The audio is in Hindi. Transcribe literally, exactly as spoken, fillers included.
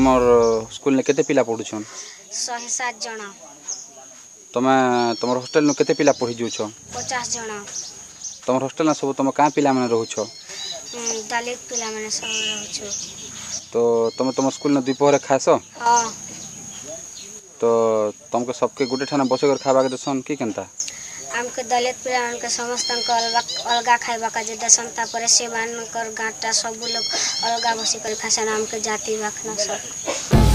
तुमर स्कूल में केते पिला पढ़ुछन सौ सात जन तमे तुमर हॉस्टल में केते पिला पढ़ी जुछ पचास जन तुमर हॉस्टल में सब तुम का पिला माने रहउछ दलित पिला माने सब रहउछ तो तुम तुम स्कूल में दोपहर खास हां तो तुमके सबके गुटे ठाना बसे कर खाबा के दसन की केनता हमके दलित पिला के समस्त अलगा अलगा खाइबा का जे दसनता पर से मान कर गाटा सब लोग अलगा बसी कर खासन हमके जाति रखना सब।